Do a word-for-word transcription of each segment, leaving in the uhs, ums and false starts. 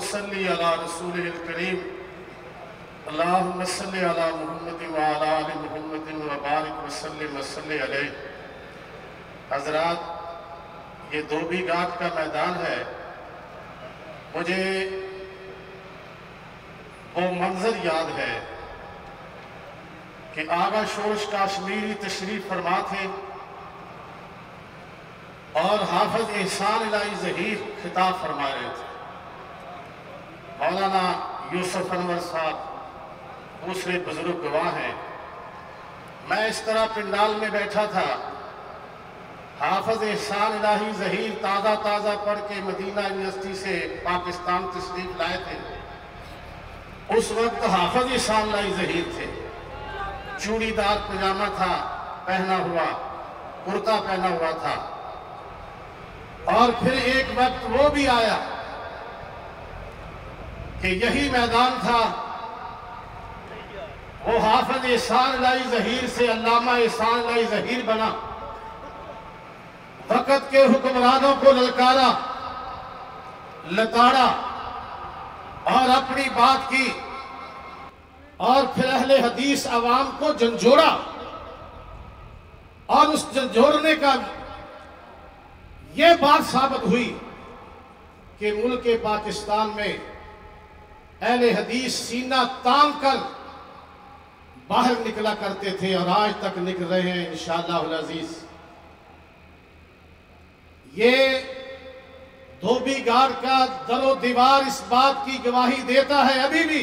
صلی علی رسولہ الکریم اللہم صلی علی محمد وعلی آل محمد وبارک وسلم وصلی علیہ۔ حضرات، یہ دھوبی گھاٹ کا میدان ہے۔ مجھے وہ منظر یاد ہے کہ آغا شورش کاشمیری تشریف فرما تھے اور حافظ احسان الہی ظہیر خطاب فرما رہے تھے۔ مولانا یوسف انور صاحب دوسرے بزرگ گواہ ہیں۔ میں اس طرح پنڈال میں بیٹھا تھا، حافظ احسان الہی ظہیر تازہ تازہ پڑھ کے مدینہ یونیورسٹی سے پاکستان تشریف لائے تھے۔ اس وقت حافظ احسان الہی ظہیر تھے، چوڑی دار پجامہ تھا پہنا ہوا، کرتا پہنا ہوا تھا۔ اور پھر ایک وقت وہ بھی آیا کہ یہی میدان تھا، وہ حافظ احسان الہی ظہیر سے علامہ احسان الہی ظہیر بنا، وقت کے حکمرانوں کو للکارا، لتاڑا اور اپنی بات کی، اور پھر اہل حدیث عوام کو جھنجھوڑا، اور اس جھنجھوڑنے کا یہ بات ثابت ہوئی کہ ملک پاکستان میں اہل حدیث سینہ تان کر باہر نکلا کرتے تھے، اور آج تک نکل رہے ہیں انشاءاللہ العزیز۔ یہ دھوبی گھاٹ کا در و دیوار اس بات کی گواہی دیتا ہے ابھی بھی،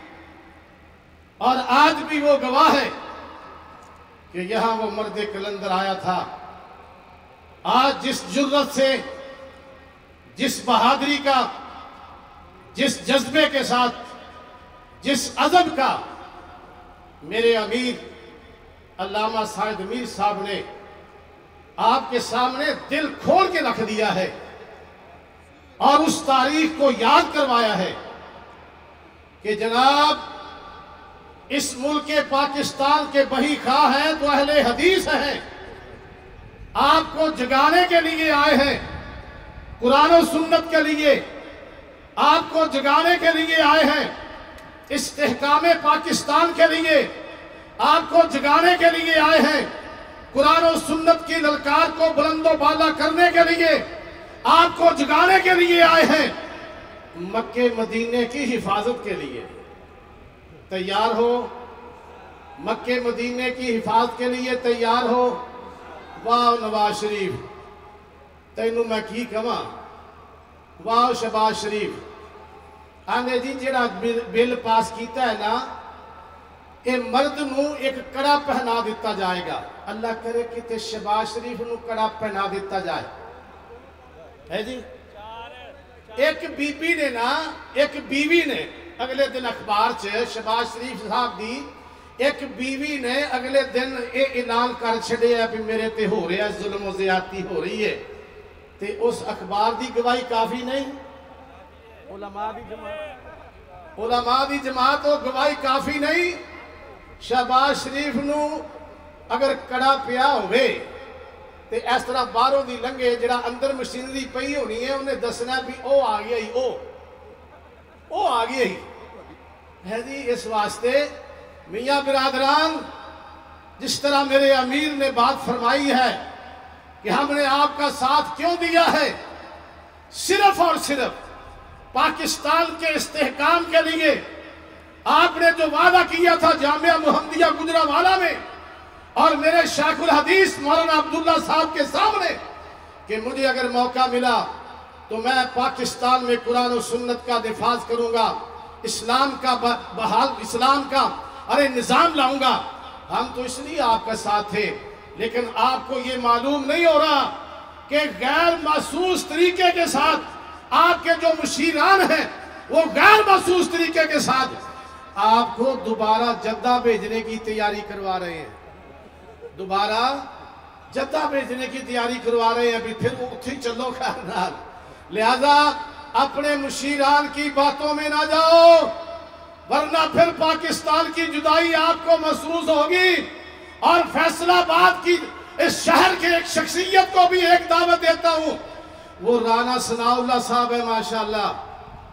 اور آج بھی وہ گواہ ہے کہ یہاں وہ مرد کلندر آیا تھا۔ آج جس جرت سے، جس بہادری کا، جس جذبے کے ساتھ، جس عزم کا میرے امیر علامہ سعد میر صاحب نے آپ کے سامنے دل کھول کے رکھ دیا ہے اور اس تاریخ کو یاد کروایا ہے کہ جناب اس ملک پاکستان کے بہی خواہ ہیں تو اہل حدیث ہیں، آپ کو جگانے کے لیے آئے ہیں، قرآن و سنت کے لیے آپ کو جگانے کے لیے آئے ہیں، استحکام پاکستان کے لیے آپ کو جگانے کے لیے آئے ہیں، قرآن و سنت کی للکار کو بلند و بالا کرنے کے لیے آپ کو جگانے کے لیے آئے ہیں، مکے مدینے کی حفاظت کے لیے تیار ہو، مکے مدینے کی حفاظت کے لیے تیار ہو۔ واہ نواز شریف، تینوں میں کی کہاں، واہ شہباز شریف آنے جی جڑا بل پاس کیتا ہے نا، اے مرد نو ایک کڑا پہنا دیتا جائے گا۔ اللہ کرے کہ شہباز شریف نو کڑا پہنا دیتا جائے ہے جی۔ ایک بی بی نے نا، ایک بیوی نے اگلے دن اخبار چھے شہباز شریف صاحب دی ایک بیوی نے اگلے دن اے اعلان کر چھڑے ہے کہ میرے تے ہو رہے ہیں ظلم و زیادتی ہو رہی ہے، تے اس اخبار دی گواہی کافی نہیں؟ علماء دی جماعت علماء دی جماعت وہ گواہی کافی نہیں؟ شہباز شریف نو اگر کڑا پیا ہوئے تے اس طرح باہروں دی لنگے جڑا اندر مشینری پئی ہونی ہے انہیں دسنا بھی او آ گیا ہی او او آ گیا ہی ہے جی۔ اس واسطے میاں برادران، جس طرح میرے امیر نے بات فرمائی ہے کہ ہم نے آپ کا ساتھ کیوں دیا ہے، صرف اور صرف پاکستان کے استحکام کے لیے۔ آپ نے جو وعدہ کیا تھا جامعہ محمدیہ گجرانوالہ میں اور میرے شیخ الحدیث مولانا عبداللہ صاحب کے سامنے کہ مجھے اگر موقع ملا تو میں پاکستان میں قرآن و سنت کا دفاع کروں گا، اسلام کا بحال اسلام کا ارے نظام لاؤں گا۔ ہم تو اس لیے آپ کا ساتھ تھے، لیکن آپ کو یہ معلوم نہیں ہو رہا کہ غیر محسوس طریقے کے ساتھ آپ کے جو مشیران ہیں وہ غیر محسوس طریقے کے ساتھ آپ کو دوبارہ جدہ بھیجنے کی تیاری کروا رہے ہیں، دوبارہ جدہ بھیجنے کی تیاری کروا رہے ہیں۔ ابھی پھر وہ اتھی چلو خیر نال، لہذا اپنے مشیران کی باتوں میں نہ جاؤ، ورنہ پھر پاکستان کی جدائی آپ کو محسوس ہوگی۔ اور فیصل آباد کی اس شہر کے ایک شخصیت کو بھی ایک دعوت دیتا ہوں، وہ رانا ثناء اللہ صاحب ہے، ماشاءاللہ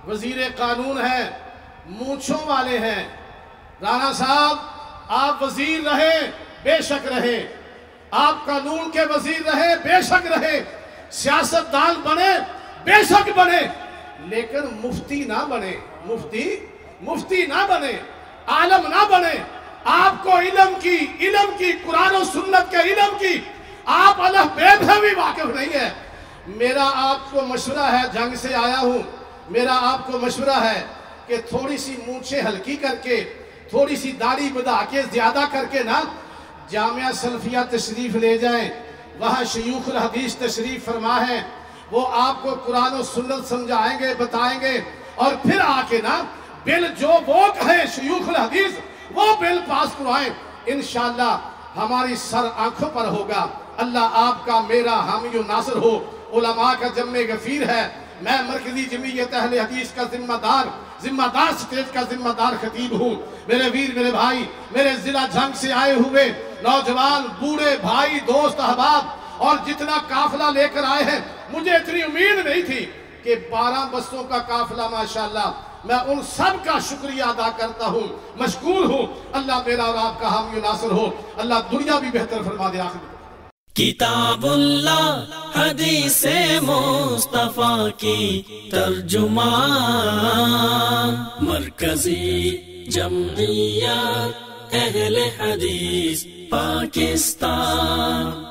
وزیر قانون ہیں، مونچھوں والے ہیں۔ رانا صاحب آپ وزیر رہے، بے شک رہے، آپ قانون کے وزیر رہے، بے شک رہے، سیاستدان بنے، بے شک بنے، لیکن مفتی نہ بنے، مفتی مفتی نہ بنے، عالم نہ بنے۔ آپ کو علم کی علم کی قرآن و سنت کے علم کی آپ الف بے سے بھی واقف نہیں ہے۔ میرا آپ کو مشورہ ہے، جنگ سے آیا ہوں، میرا آپ کو مشورہ ہے کہ تھوڑی سی مونچھیں ہلکی کر کے، تھوڑی سی داڑھی بڑھا کے، زیادہ کر کے نا جامعہ سلفیہ تشریف لے جائیں، وہاں شیوخ الحدیث تشریف فرما ہے، وہ آپ کو قرآن و سنت سمجھائیں گے، بتائیں گے، اور پھر آ کے نا بل جو وہ کہیں شیوخ الحدیث وہ بل پاس کروائیں۔ انشاءاللہ ہماری سر آنکھوں پر ہوگا۔ اللہ آپ کا میرا حامی و ناصر ہو۔ علماء کا جمع غفیر ہے۔ میں مرکزی جمعیت اہل حدیث کا ذمہ دار ذمہ دار سٹیج کا ذمہ دار خطیب ہوں۔ میرے ویر، میرے بھائی، میرے ضلع جھنگ سے آئے ہوئے نوجوان، بوڑھے، بھائی، دوست، احباب اور جتنا قافلہ لے کر آئے ہیں، مجھے اتنی امید نہیں تھی کہ بارہ بسوں کا قافلہ ماشاءاللہ۔ میں ان سب کا شکریہ ادا کرتا ہوں، مشکور ہوں۔ اللہ میرا اور آپ کا حامی و ناصر ہو۔ اللہ دنیا بھی بہتر فرما دے۔ آخر کتاب اللہ حدیث مصطفیٰ کی ترجمان، مرکزی جمعیت اہل حدیث پاکستان۔